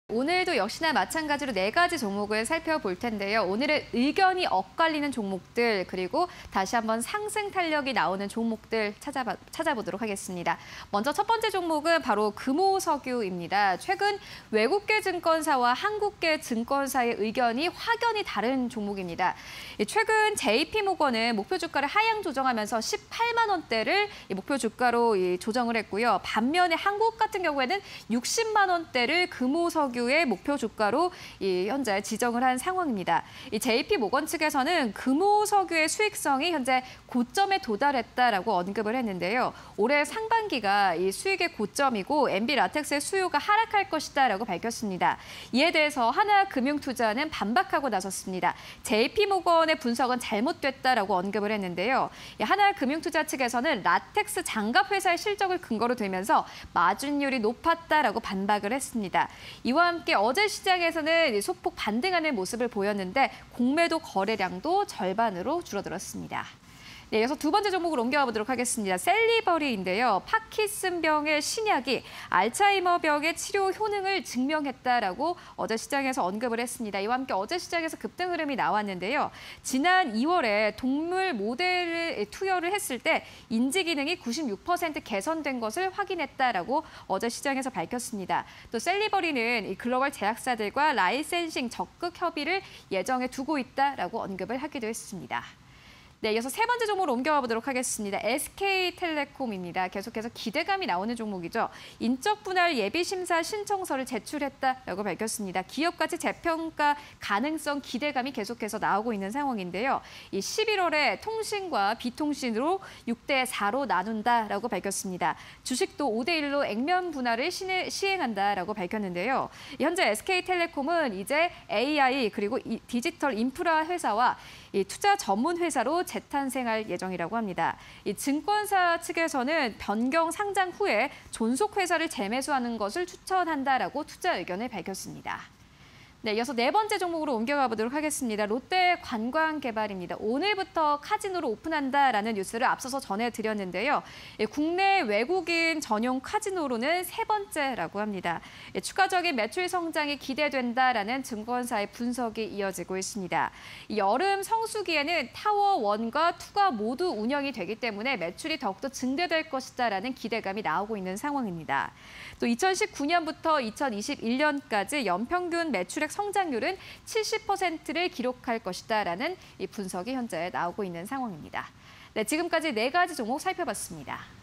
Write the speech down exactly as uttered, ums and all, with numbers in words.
오늘도 역시나 마찬가지로 네 가지 종목을 살펴볼 텐데요. 오늘은 의견이 엇갈리는 종목들, 그리고 다시 한번 상승 탄력이 나오는 종목들 찾아봐, 찾아보도록 하겠습니다. 먼저 첫 번째 종목은 바로 금호석유입니다. 최근 외국계 증권사와 한국계 증권사의 의견이 확연히 다른 종목입니다. 최근 제이피모건은 목표 주가를 하향 조정하면서 십팔만 원대를 목표 주가로 조정을 했고요. 반면에 한국 같은 경우에는 육십만 원대를 금호석유 의 목표 주가로 현재 지정을 한 상황입니다. 이 제이피모건 측에서는 금호석유의 수익성이 현재 고점에 도달했다라고 언급을 했는데요. 올해 상반기가 이 수익의 고점이고 엠비라텍스의 수요가 하락할 것이다라고 밝혔습니다. 이에 대해서 하나금융투자는 반박하고 나섰습니다. 제이피모건의 분석은 잘못됐다라고 언급을 했는데요. 하나금융투자 측에서는 라텍스 장갑 회사의 실적을 근거로 들면서 마진율이 높았다라고 반박을 했습니다. 이와 함께 어제 시장에서는 소폭 반등하는 모습을 보였는데 공매도 거래량도 절반으로 줄어들었습니다. 네, 이어서 두 번째 종목으로 옮겨가 보도록 하겠습니다. 셀리버리인데요. 파킨슨병의 신약이 알츠하이머병의 치료 효능을 증명했다라고 어제 시장에서 언급을 했습니다. 이와 함께 어제 시장에서 급등 흐름이 나왔는데요. 지난 이월에 동물 모델을 투여를 했을 때 인지 기능이 구십육 퍼센트 개선된 것을 확인했다라고 어제 시장에서 밝혔습니다. 또 셀리버리는 이 글로벌 제약사들과 라이센싱 적극 협의를 예정에 두고 있다라고 언급을 하기도 했습니다. 네, 이어서 세 번째 종목으로 옮겨가 보도록 하겠습니다. 에스케이텔레콤입니다. 계속해서 기대감이 나오는 종목이죠. 인적 분할 예비 심사 신청서를 제출했다라고 밝혔습니다. 기업 가치 재평가 가능성 기대감이 계속해서 나오고 있는 상황인데요. 이 십일월에 통신과 비통신으로 육 대 사로 나눈다라고 밝혔습니다. 주식도 오 대 일로 액면 분할을 시행한다라고 밝혔는데요. 현재 에스케이텔레콤은 이제 에이아이 그리고 디지털 인프라 회사와 이 투자 전문 회사로 재탄생할 예정이라고 합니다. 이 증권사 측에서는 변경 상장 후에 존속 회사를 재매수하는 것을 추천한다라고 투자 의견을 밝혔습니다. 네, 이어서 네 번째 종목으로 옮겨가 보도록 하겠습니다. 롯데관광개발입니다. 오늘부터 카지노를 오픈한다라는 뉴스를 앞서서 전해드렸는데요. 국내 외국인 전용 카지노로는 세 번째라고 합니다. 추가적인 매출 성장이 기대된다라는 증권사의 분석이 이어지고 있습니다. 여름 성수기에는 타워원과 투가 모두 운영이 되기 때문에 매출이 더욱더 증대될 것이다라는 기대감이 나오고 있는 상황입니다. 또 이천십구 년부터 이천이십일 년까지 연평균 매출액 성장률은 칠십 퍼센트를 기록할 것이다라는 이 분석이 현재 나오고 있는 상황입니다. 네, 지금까지 네 가지 종목 살펴봤습니다.